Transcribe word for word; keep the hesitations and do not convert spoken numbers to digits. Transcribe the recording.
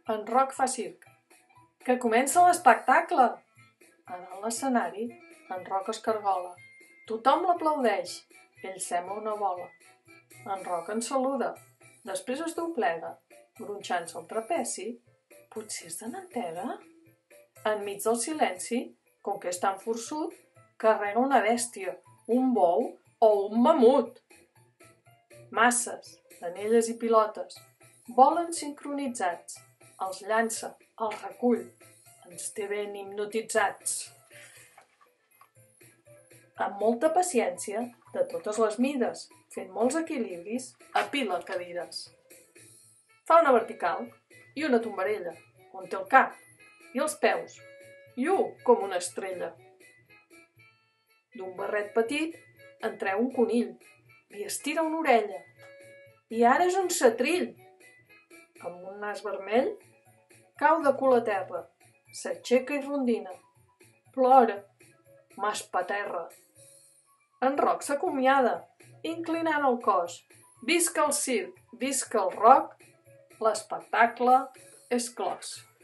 En Roc fa circ. Que comença l'espectacle! En l'escenari, en Roc es cargola. Tothom l'aplaudeix. Ell sembla una bola. En Roc en saluda. Després es doblega, gronxant-se el trapeci. Potser és de mantega? Enmig del silenci, com que és tan forçut, carrega una bèstia, un bou o un mamut. Masses, anelles i pilotes, volen sincronitzats. Els llança, els recull. Ens té ben hipnotitzats. Amb molta paciència, de totes les mides, fent molts equilibris, apila cadires. Fa una vertical i una tombarella, on té el cap i els peus, i u com una estrella. D'un barret petit en treu un conill, li estira una orella, i ara és un setrill. Amb un nas vermell, cau de cul a terra, s'aixeca i rondina. Plora, m'espaterra. En Roc s'acomiada, inclinant el cos. Visca el circ, visca el rock, l'espectacle és clos.